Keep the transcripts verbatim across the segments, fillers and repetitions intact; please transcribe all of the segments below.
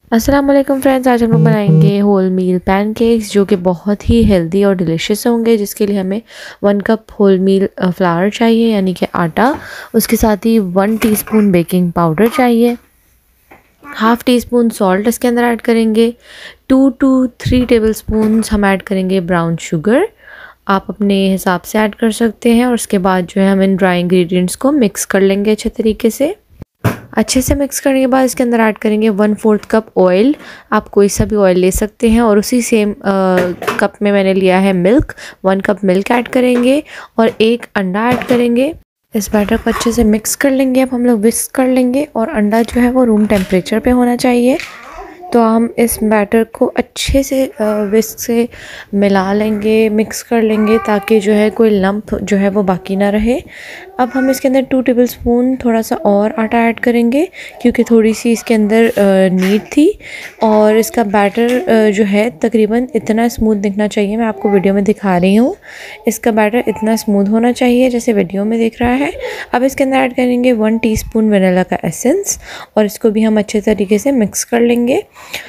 अस्सलाम वालेकुम फ्रेंड्स, आज हम लोग बनाएंगे होल मील पैनकेक्स जो कि बहुत ही हेल्दी और डिलीशियस होंगे। जिसके लिए हमें one cup whole meal flour चाहिए यानी कि आटा। उसके साथ ही वन टीस्पून बेकिंग पाउडर चाहिए, हाफ़ टी स्पून सॉल्ट इसके अंदर ऐड करेंगे, two two three tablespoon हम ऐड करेंगे ब्राउन शुगर। आप अपने हिसाब से ऐड कर सकते हैं। और उसके बाद जो है हम इन ड्राई इंग्रेडिएंट्स को मिक्स कर लेंगे अच्छे तरीके से। अच्छे से मिक्स करने के बाद इसके अंदर ऐड करेंगे वन फोर्थ कप ऑयल। आप कोई सा भी ऑयल ले सकते हैं। और उसी सेम कप में मैंने लिया है milk, one cup milk add करेंगे और एक अंडा ऐड करेंगे। इस बैटर को अच्छे से मिक्स कर लेंगे। अब हम लोग विस्क कर लेंगे और अंडा जो है वो रूम टेम्परेचर पे होना चाहिए। तो हम इस बैटर को अच्छे से विस्क से मिला लेंगे, मिक्स कर लेंगे ताकि जो है कोई लंप जो है वो बाकी ना रहे। अब हम इसके अंदर टू टेबल स्पून थोड़ा सा और आटा ऐड करेंगे क्योंकि थोड़ी सी इसके अंदर नीड थी। और इसका बैटर जो है तकरीबन इतना स्मूथ दिखना चाहिए, मैं आपको वीडियो में दिखा रही हूँ। इसका बैटर इतना स्मूथ होना चाहिए जैसे वीडियो में दिख रहा है। अब इसके अंदर ऐड करेंगे वन टीस्पून वनीला का एसेंस और इसको भी हम अच्छे तरीके से मिक्स कर लेंगे।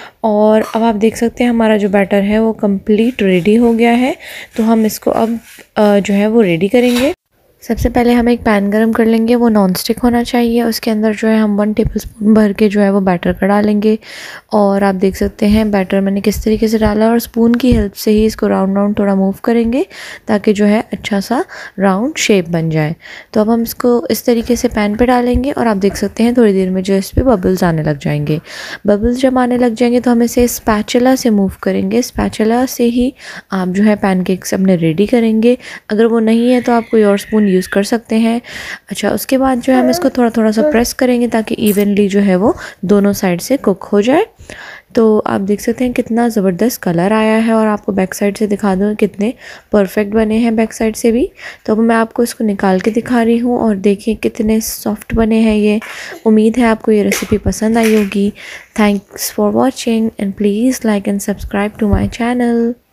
और अब आप देख सकते हैं हमारा जो बैटर है वो कंप्लीट रेडी हो गया है। तो हम इसको अब जो है वो रेडी करेंगे। सबसे पहले हम एक पैन गरम कर लेंगे, वो नॉन स्टिक होना चाहिए। उसके अंदर जो है हम वन टेबल स्पून भर के जो है वो बैटर का डालेंगे। और आप देख सकते हैं बैटर मैंने किस तरीके से डाला और स्पून की हेल्प से ही इसको राउंड राउंड थोड़ा मूव करेंगे ताकि जो है अच्छा सा राउंड शेप बन जाए। तो अब हम इसको इस तरीके से पैन पे डालेंगे और आप देख सकते हैं थोड़ी देर में जो इस पर बबल्स आने लग जाएंगे। बबल्स जब आने लग जाएंगे तो हम इसे स्पैचुला से मूव करेंगे। स्पैचुला से ही आप जो है पैनकेक्स अपने रेडी करेंगे। अगर वो नहीं है तो आप कोई और स्पून यूज़ कर सकते हैं। अच्छा, उसके बाद जो है हम इसको थोड़ा थोड़ा सा प्रेस करेंगे ताकि इवनली जो है वो दोनों साइड से कुक हो जाए। तो आप देख सकते हैं कितना ज़बरदस्त कलर आया है। और आपको बैक साइड से दिखा दूँ कितने परफेक्ट बने हैं बैक साइड से भी। तो मैं आपको इसको निकाल के दिखा रही हूँ और देखिए कितने सॉफ्ट बने हैं ये। उम्मीद है आपको ये रेसिपी पसंद आई होगी। Thanks for watching and please like and subscribe to my channel.